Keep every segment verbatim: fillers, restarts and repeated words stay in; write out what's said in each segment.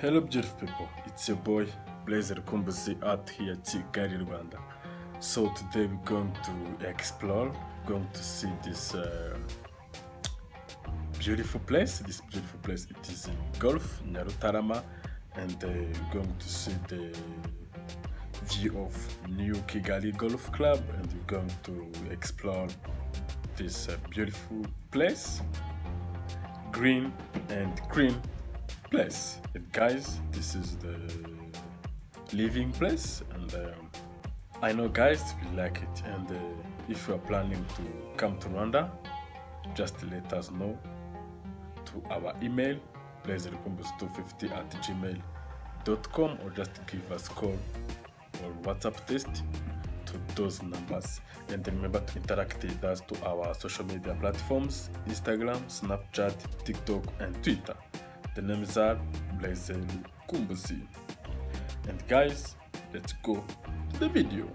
Hello beautiful people, it's your boy Blazer Kumbusi out here Kigali, Rwanda. So today we're going to explore, going to see this uh, beautiful place. This beautiful place, it is in Gulf, Nyarutarama, and uh, we're going to see the view of New Kigali Golf Club, and we're going to explore this uh, beautiful place, green and green place. And guys, this is the living place, and um, I know guys will like it. And uh, if you are planning to come to Rwanda, just let us know to our email blazerkumbus two fifty at gmail dot com, or just give us call or WhatsApp text to those numbers. And remember to interact with us to our social media platforms: Instagram, Snapchat, TikTok, and Twitter. The names are Blazer Kumbusi. And guys, let's go to the video.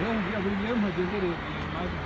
ya buri gihe mpagendereye naje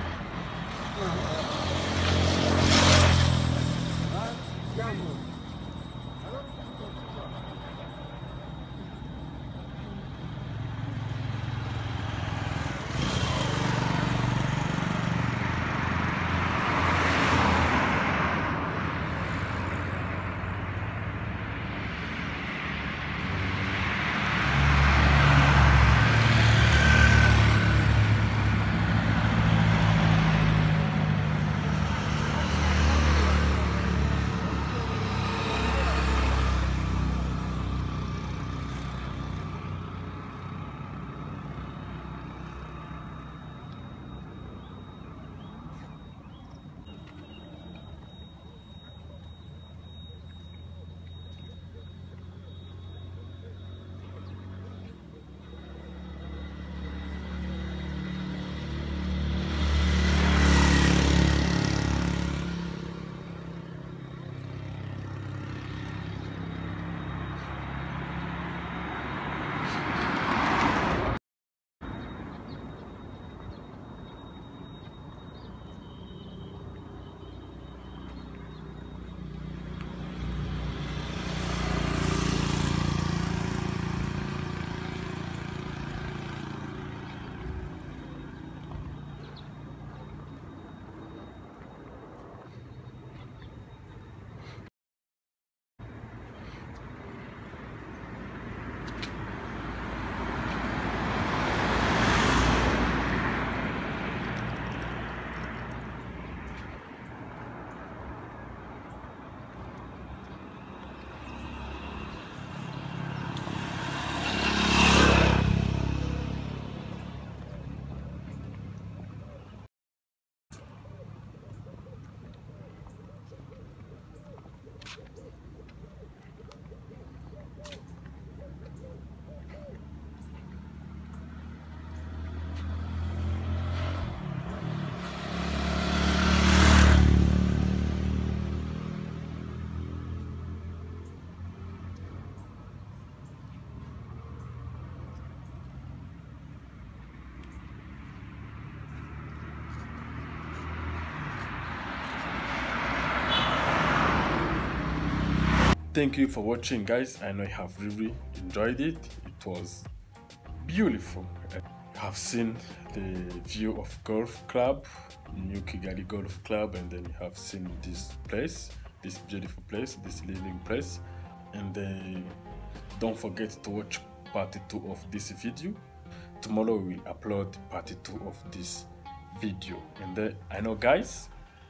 Thank you for watching, guys. I know you have really enjoyed it. It was beautiful. You have seen the view of Golf Club, New Kigali Golf Club, and then you have seen this place, this beautiful place, this living place. And uh, don't forget to watch part two of this video. Tomorrow we will upload part two of this video. And then I know, guys,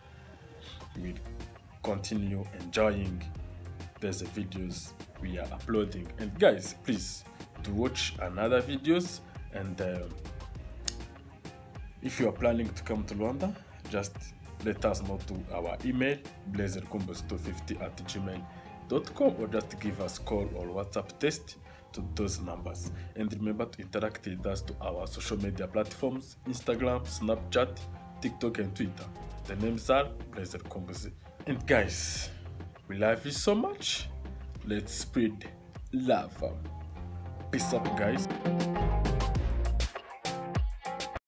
we'll continue enjoying these videos we are uploading. And guys, please to watch another videos. And um, if you are planning to come to Rwanda, just let us know to our email blazerkumbus two fifty at gmail dot com, or just give us call or WhatsApp text to those numbers. And remember to interact with us to our social media platforms: Instagram, Snapchat, TikTok, and Twitter. The names are blazerkumbus. And guys, we love you so much. Let's spread love. Peace up, guys.